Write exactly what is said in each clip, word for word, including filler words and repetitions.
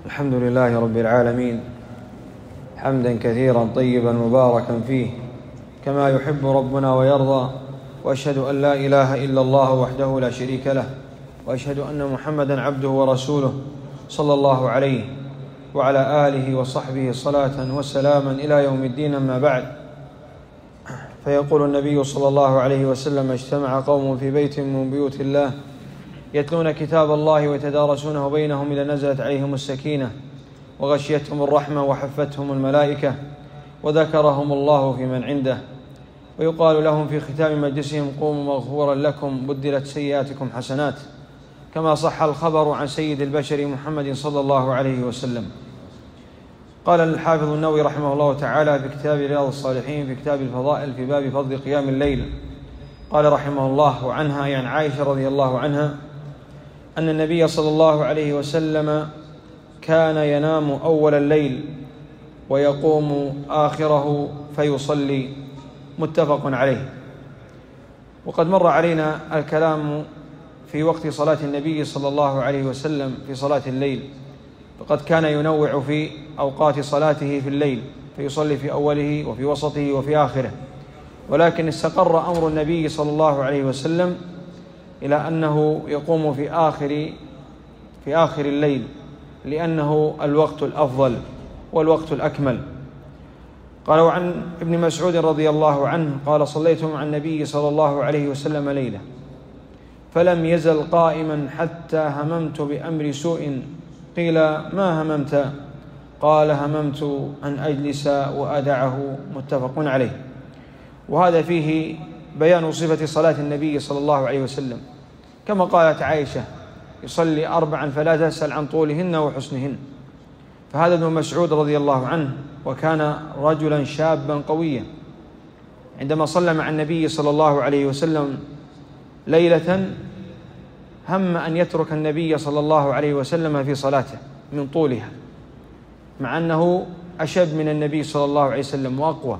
الحمد لله رب العالمين، حمدا كثيرا طيبا مباركا فيه كما يحب ربنا ويرضى، وأشهد أن لا إله إلا الله وحده لا شريك له، وأشهد أن محمدا عبده ورسوله صلى الله عليه وعلى آله وصحبه صلاة وسلاما إلى يوم الدين. أما بعد، فيقول النبي صلى الله عليه وسلم: اجتمع قوم في بيت من بيوت الله يتلون كتاب الله ويتدارسونه بينهم إذا نزلت عليهم السكينة وغشيتهم الرحمة وحفتهم الملائكة وذكرهم الله في من عنده، ويقال لهم في ختام مجلسهم: قوموا مغفورا لكم بدلت سيئاتكم حسنات، كما صح الخبر عن سيد البشر محمد صلى الله عليه وسلم. قال الحافظ النووي رحمه الله تعالى في كتاب رياض الصالحين في كتاب الفضائل في باب فضل قيام الليل، قال رحمه الله: وعنها عن عائشة رضي الله عنها أن النبي صلى الله عليه وسلم كان ينام أول الليل ويقوم آخره فيصلي، متفق عليه. وقد مر علينا الكلام في وقت صلاة النبي صلى الله عليه وسلم في صلاة الليل، فقد كان ينوع في أوقات صلاته في الليل، فيصلي في أوله وفي وسطه وفي آخره، ولكن استقر أمر النبي صلى الله عليه وسلم إلى أنه يقوم في آخر في آخر الليل، لأنه الوقت الأفضل والوقت الأكمل. قالوا عن ابن مسعود رضي الله عنه قال: صليت مع النبي صلى الله عليه وسلم ليلة فلم يزل قائما حتى هممت بأمر سوء، قيل: ما هممت؟ قال: هممت أن أجلس وأدعه، متفق عليه. وهذا فيه بيان صفة صلاة النبي صلى الله عليه وسلم، كما قالت عائشة: يصلي أربعا فلا تسأل عن طولهن وحسنهن. فهذا ابن مسعود رضي الله عنه، وكان رجلا شابا قويا، عندما صلى مع النبي صلى الله عليه وسلم ليلة هم أن يترك النبي صلى الله عليه وسلم في صلاته من طولها، مع أنه أشد من النبي صلى الله عليه وسلم وأقوى،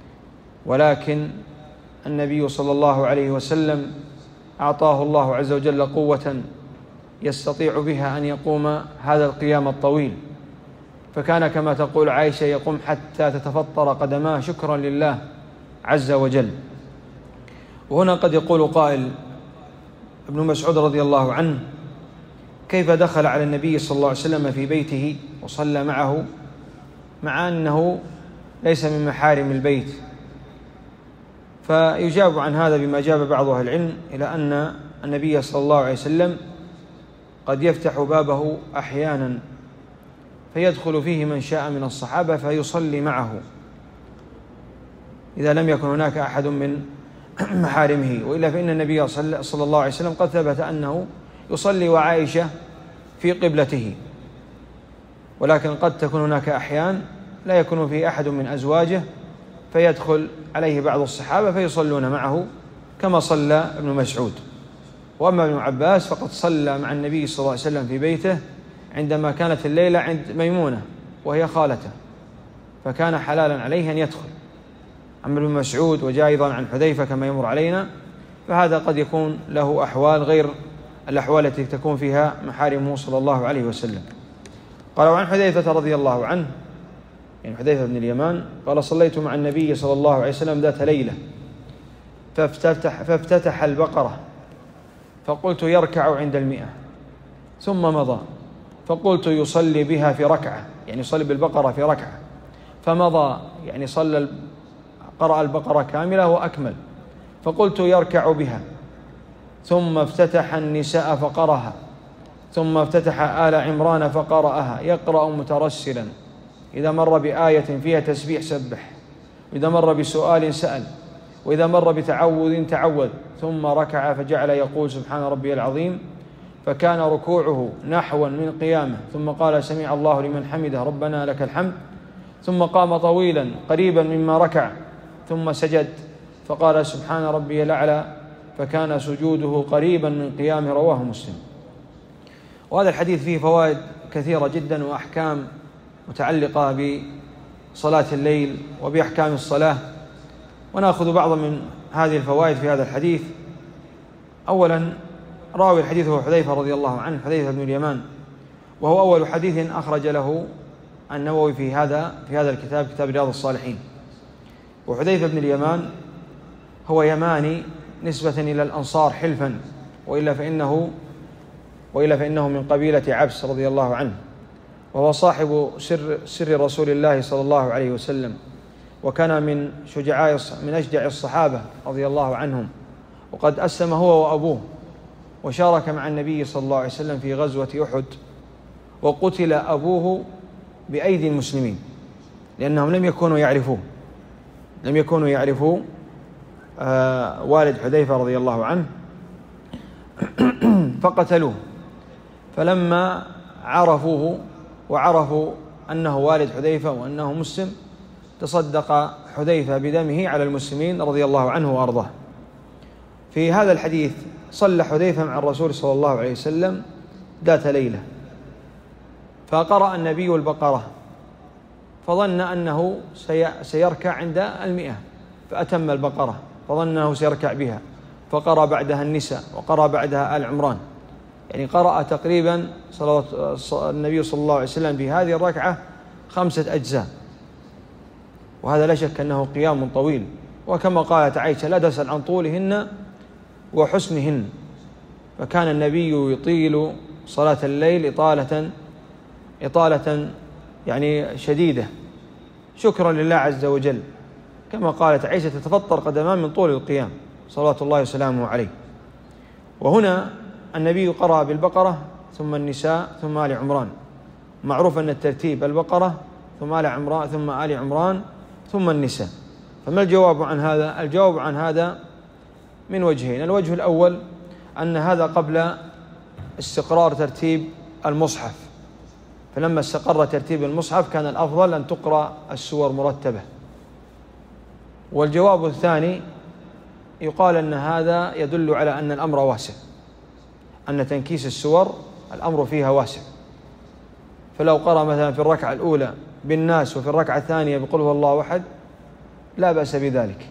ولكن النبي صلى الله عليه وسلم أعطاه الله عز وجل قوة يستطيع بها أن يقوم هذا القيام الطويل، فكان كما تقول عائشة يقوم حتى تتفطر قدماه شكرا لله عز وجل. وهنا قد يقول قائل: ابن مسعود رضي الله عنه كيف دخل على النبي صلى الله عليه وسلم في بيته وصلى معه مع أنه ليس من محارم البيت؟ فيجاب عن هذا بما جاب بعض أهل العلم إلى أن النبي صلى الله عليه وسلم قد يفتح بابه أحيانا فيدخل فيه من شاء من الصحابة فيصلي معه إذا لم يكن هناك أحد من محارمه، وإلا فإن النبي صلى الله عليه وسلم قد ثبت أنه يصلي وعائشة في قبلته، ولكن قد تكون هناك أحيان لا يكون فيه أحد من أزواجه فيدخل عليه بعض الصحابة فيصلون معه كما صلى ابن مسعود. وأما ابن عباس فقد صلى مع النبي صلى الله عليه وسلم في بيته عندما كانت الليلة عند ميمونة وهي خالته، فكان حلالا عليه أن يدخل. أما ابن مسعود وجاء أيضا عن حذيفة كما يمر علينا، فهذا قد يكون له أحوال غير الأحوال التي تكون فيها محارمه صلى الله عليه وسلم. قال: وعن حذيفة رضي الله عنه، يعني حذيفة بن اليمان، قال: صليت مع النبي صلى الله عليه وسلم ذات ليلة فافتتح, فافتتح البقرة فقلت يركع عند المئة، ثم مضى فقلت يصلي بها في ركعة، يعني يصلي بالبقرة في ركعة، فمضى يعني صلى قرأ البقرة كاملة وأكمل، فقلت يركع بها، ثم افتتح النساء فقرأها، ثم افتتح آل عمران فقرأها يقرأ مترسلا، إذا مر بآية فيها تسبيح سبح، وإذا مر بسؤال سأل، وإذا مر بتعوذ تعوذ، ثم ركع فجعل يقول سبحان ربي العظيم، فكان ركوعه نحوا من قيامه، ثم قال سمع الله لمن حمده ربنا لك الحمد، ثم قام طويلا قريبا مما ركع، ثم سجد فقال سبحان ربي الأعلى، فكان سجوده قريبا من قيامه، رواه مسلم. وهذا الحديث فيه فوائد كثيرة جدا وأحكام متعلقة بصلاة الليل وبأحكام الصلاة، ونأخذ بعض من هذه الفوائد في هذا الحديث. أولا، راوي الحديث هو حذيفة رضي الله عنه، حذيفة بن اليمان، وهو أول حديث أخرج له النووي في هذا في هذا الكتاب، كتاب رياض الصالحين. وحذيفة بن اليمان هو يماني نسبة إلى الأنصار حلفا، وإلا فإنه وإلا فإنه من قبيلة عبس رضي الله عنه، وهو صاحب سر سر رسول الله صلى الله عليه وسلم، وكان من شجعاء من أشجع الصحابة رضي الله عنهم، وقد أسلم هو وأبوه، وشارك مع النبي صلى الله عليه وسلم في غزوة أحد، وقتل أبوه بأيدي المسلمين لأنهم لم يكونوا يعرفوه لم يكونوا يعرفوا آه والد حذيفة رضي الله عنه فقتلوه. فلما عرفوه وعرفوا أنه والد حذيفة وأنه مسلم، تصدق حذيفة بدمه على المسلمين رضي الله عنه وأرضاه. في هذا الحديث صلى حذيفة مع الرسول صلى الله عليه وسلم ذات ليلة، فقرأ النبي البقرة، فظن أنه سيركع عند المئة فأتم البقرة، فظن أنه سيركع بها، فقرأ بعدها النساء، وقرأ بعدها آل عمران، يعني قرأ تقريبا النبي صلى الله عليه وسلم في هذه الركعة خمسة أجزاء، وهذا لا شك أنه قيام طويل. وكما قالت عائشة: لا تسأل عن طولهن وحسنهن، فكان النبي يطيل صلاة الليل إطالة إطالة يعني شديدة شكرا لله عز وجل، كما قالت عائشة: تتفطر قدمان من طول القيام صلوات الله وسلامه عليه. وهنا النبي قرأ بالبقرة ثم النساء ثم آل عمران، معروف أن الترتيب البقرة ثم آل عمران ثم آل عمران ثم النساء. فما الجواب عن هذا؟ الجواب عن هذا من وجهين. الوجه الأول أن هذا قبل استقرار ترتيب المصحف، فلما استقر ترتيب المصحف كان الأفضل أن تقرأ السور مرتبة. والجواب الثاني يقال أن هذا يدل على أن الأمر واسع، أن تنكيس السور الأمر فيها واسع، فلو قرأ مثلا في الركعة الأولى بالناس وفي الركعة الثانية بقل هو الله أحد لا بأس بذلك.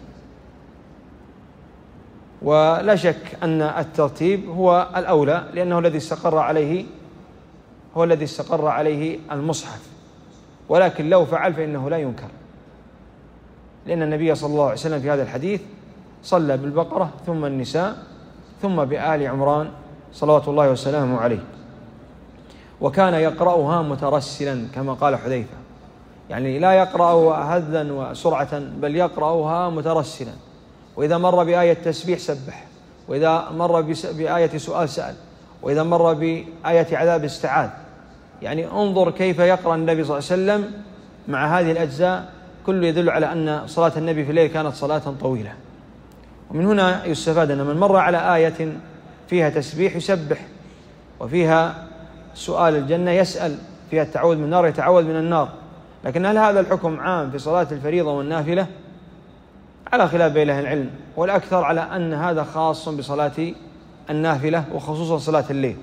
ولا شك أن الترتيب هو الأولى، لأنه الذي استقر عليه هو الذي استقر عليه المصحف، ولكن لو فعل فإنه لا ينكر، لأن النبي صلى الله عليه وسلم في هذا الحديث صلى بالبقرة ثم النساء ثم بآل عمران صلوات الله وسلامه عليه، وكان يقرأها مترسلا كما قال حذيفة، يعني لا يقرأها هذا وسرعة، بل يقرأها مترسلا، وإذا مر بآية تسبيح سبح، وإذا مر بآية سؤال سأل، وإذا مر بآية عذاب استعاذ. يعني انظر كيف يقرأ النبي صلى الله عليه وسلم مع هذه الأجزاء، كله يدل على أن صلاة النبي في الليل كانت صلاة طويلة. ومن هنا يستفاد أن من مر على آية فيها تسبيح يسبح، وفيها سؤال الجنة يسأل، فيها التعوذ من النار يتعوذ من النار. لكن هل هذا الحكم عام في صلاة الفريضة والنافلة؟ على خلاف بين أهل العلم، والأكثر على أن هذا خاص بصلاة النافلة وخصوصا صلاة الليل،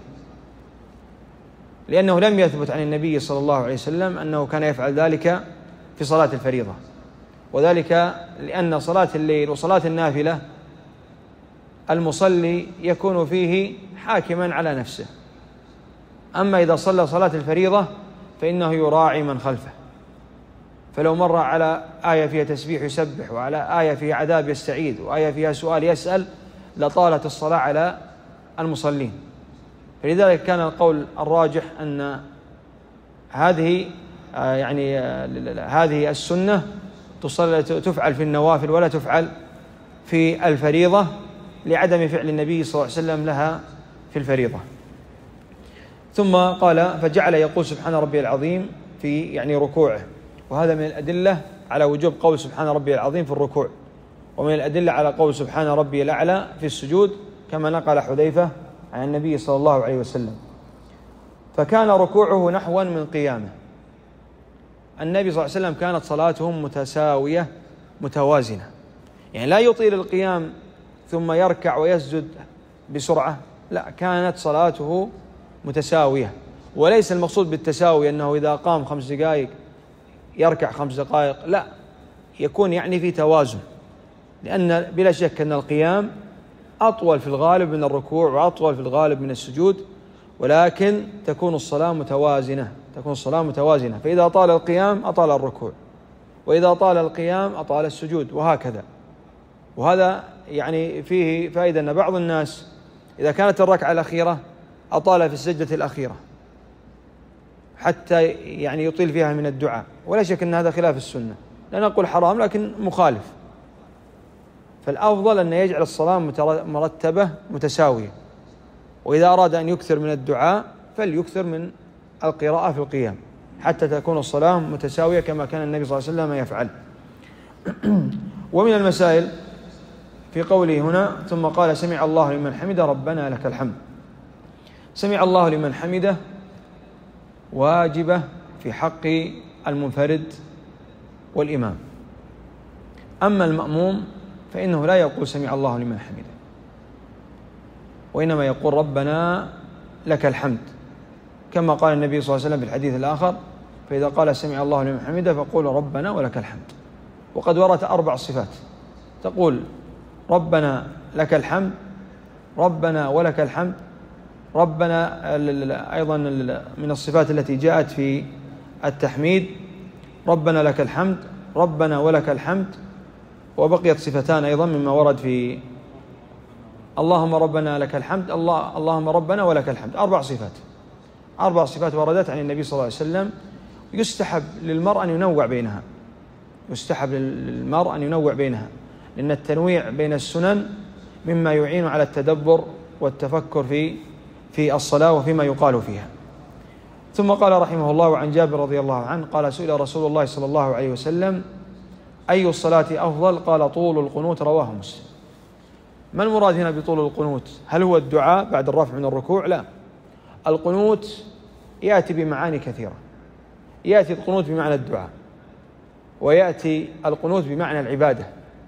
لأنه لم يثبت عن النبي صلى الله عليه وسلم أنه كان يفعل ذلك في صلاة الفريضة، وذلك لأن صلاة الليل وصلاة النافلة المصلي يكون فيه حاكما على نفسه، أما إذا صلى صلاة الفريضة فإنه يراعي من خلفه، فلو مر على آية فيها تسبيح يسبح، وعلى آية فيها عذاب يستعيذ، وآية فيها سؤال يسأل، لطالت الصلاة على المصلين. فلذلك كان القول الراجح أن هذه يعني هذه السنة تفعل في النوافل ولا تفعل في الفريضة، لعدم فعل النبي صلى الله عليه وسلم لها في الفريضة. ثم قال: فجعل يقول سبحان ربي العظيم في يعني ركوعه، وهذا من الأدلة على وجوب قول سبحان ربي العظيم في الركوع، ومن الأدلة على قول سبحان ربي الأعلى في السجود، كما نقل حذيفة عن النبي صلى الله عليه وسلم. فكان ركوعه نحوا من قيامه. النبي صلى الله عليه وسلم كانت صلاتهم متساوية متوازنة، يعني لا يطيل القيام ثم يركع ويسجد بسرعة، لا، كانت صلاته متساوية. وليس المقصود بالتساوي أنه إذا قام خمس دقائق يركع خمس دقائق، لا، يكون يعني في توازن، لأن بلا شك أن القيام أطول في الغالب من الركوع، وأطول في الغالب من السجود، ولكن تكون الصلاة متوازنة تكون الصلاة متوازنة فإذا طال القيام أطال الركوع، وإذا طال القيام أطال السجود، وهكذا. وهذا يعني فيه فائدة أن بعض الناس إذا كانت الركعة الأخيرة أطال في السجدة الأخيرة حتى يعني يطيل فيها من الدعاء، ولا شك أن هذا خلاف السنة، لا نقول حرام لكن مخالف. فالأفضل أن يجعل الصلاة مرتبة متساوية، وإذا أراد أن يكثر من الدعاء فليكثر من القراءة في القيام حتى تكون الصلاة متساوية كما كان النبي صلى الله عليه وسلم يفعل. ومن المسائل في قوله هنا ثم قال سمع الله لمن حمده ربنا لك الحمد. سمع الله لمن حمده واجبة في حق المنفرد والإمام، أما المأموم فإنه لا يقول سمع الله لمن حمده، وإنما يقول ربنا لك الحمد، كما قال النبي صلى الله عليه وسلم في الحديث الآخر فإذا قال سمع الله لمن حمده فقولوا ربنا ولك الحمد. وقد وردت أربع صفات، تقول ربنا لك الحمد، ربنا ولك الحمد، ربنا أيضا من الصفات التي جاءت في التحميد ربنا لك الحمد، ربنا ولك الحمد. وبقيت صفتان أيضا مما ورد في اللهم ربنا لك الحمد، الله اللهم ربنا ولك الحمد. أربع صفات أربع صفات وردت عن النبي صلى الله عليه وسلم. يستحب للمرء أن ينوع بينها يستحب للمرء أن ينوع بينها لأن التنويع بين السنن مما يعين على التدبر والتفكر في في الصلاة وفيما يقال فيها. ثم قال رحمه الله عن جابر رضي الله عنه قال سئل رسول الله صلى الله عليه وسلم أي الصلاة أفضل؟ قال طول القنوت، رواه مسلم. ما المراد هنا بطول القنوت؟ هل هو الدعاء بعد الرفع من الركوع؟ لا، القنوت يأتي بمعاني كثيرة. يأتي القنوت بمعنى الدعاء، ويأتي القنوت بمعنى العبادة،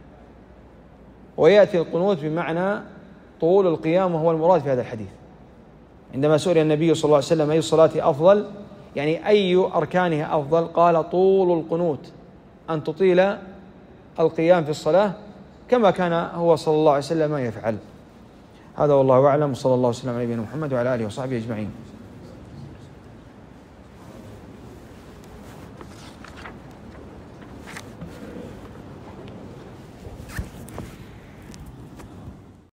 ويأتي القنوت بمعنى طول القيام، وهو المراد في هذا الحديث. عندما سئل النبي صلى الله عليه وسلم أي الصلاة أفضل، يعني أي أركانها أفضل، قال طول القنوت، أن تطيل القيام في الصلاة كما كان هو صلى الله عليه وسلم يفعل. هذا والله أعلم، وصلى الله وسلم على نبينا محمد وعلى آله وصحبه أجمعين.